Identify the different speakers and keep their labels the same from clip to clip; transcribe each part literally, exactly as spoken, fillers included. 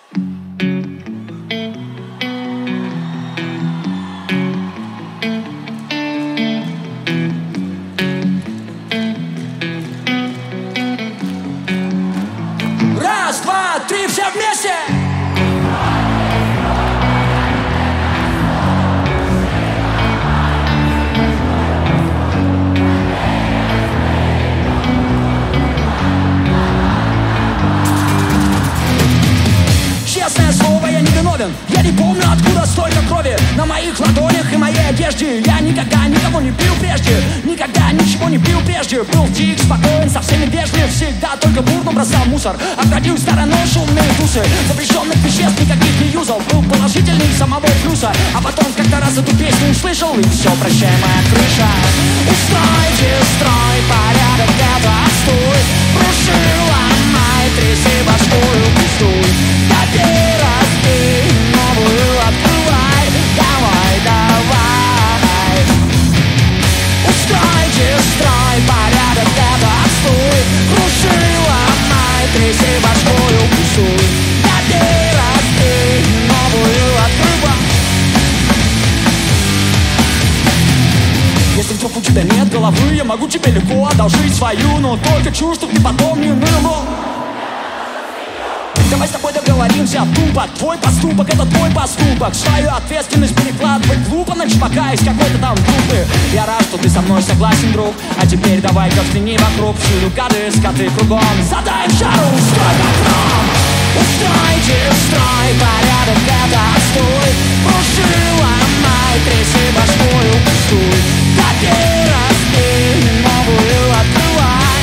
Speaker 1: Раз, два, три, все вместе! Честное слово, я не виновен. Я не помню, откуда столько крови на моих ладонях и моей одежде. Я никогда никого не пил прежде, никогда ничего не пил прежде. Был тих, спокоен, со всеми вежлив, всегда только бурно бросал мусор. Обходил стороной шумные тусы, запрещенных веществ никаких не юзал. Был положительный самого плюса, а потом как-то раз эту песню услышал, и все, прощай, моя крыша. Устройте строй, порядок, это отстой. Круши, ломай, тряси башкою, пустуй. Копей, разбей, новую открывай. Давай, давай. Устройте строй, порядок, это отстой. Круши, ломай, тряси башкою, пустуй. Копей, разбей, новую открывай. Если вдруг у тебя нет головы, я могу тебе легко одолжить свою, но только чушь, чтоб ты потом не ныло. Давай с тобой договоримся тупо. Твой поступок — это твой поступок. Свою ответственность перекладывать глупо на чувака из какой-то там группы. Я рад, что ты со мной согласен, друг. А теперь давай-ка взгляни вокруг. Всюду гады, скоты кругом. Задай им жару, строй как гром. Устройте строй, порядок, это отстой. Круши, ломай, тряси башкою, пустуй. Копей, разбей, новую открывай.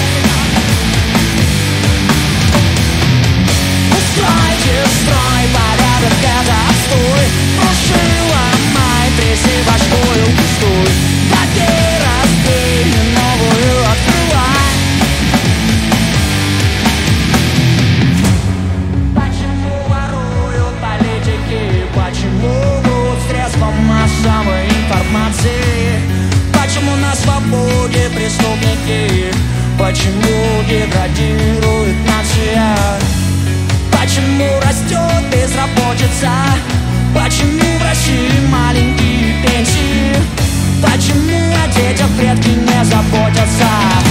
Speaker 1: Устройте строй, порядок, это отстой. Круши, ломай, тряси башкою, пустуй. Копей, разбей, новую открывай. Почему воруют политики? Почему врут средства массовой информации? Почему на свободе преступники? Почему деградирует нация? Почему растет безработица? Почему в России маленькие пенсии? Почему о детях предки не заботятся?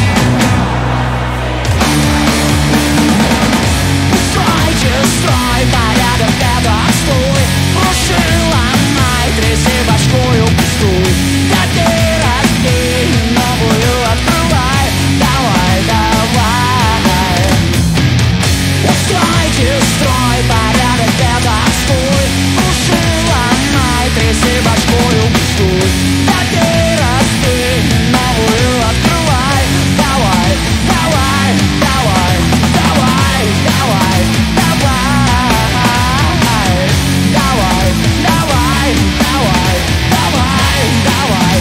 Speaker 1: Устройте строй, порядок, это отстой. Круши, ломай, тряси башкою, пустуй. Копей, разбей, новую открывай. Давай, давай. Устройте строй, порядок, это отстой. Круши, ломай, тряси башкою, пустуй. Копей, разбей, новую открывай. Давай, давай, давай, давай, давай, давай. Давай, давай, давай, давай, давай,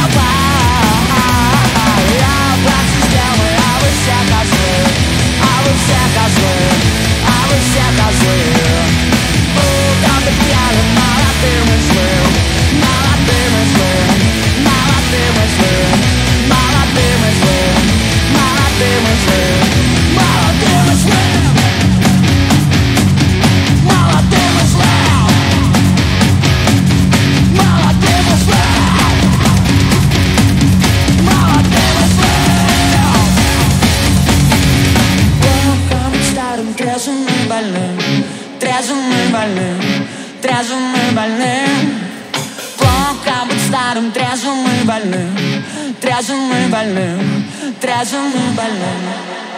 Speaker 1: давай. Я брат системы, а вы все козлы. А вы все козлы. А вы все козлы. Будто пьяны, молодым и злым. Молодым и злым. Молодым и злым. Молодым и злым. Молодым и злым. Молодым и злым. Молодым и злым. Молодым и злым. Молодым и злым. Плохо быть старым, трезвым и больным. Трезвым и больным. Трезвым и больным. Плохо быть старым, трезвым и больным. Трезвым и больным. Трезвым и больным.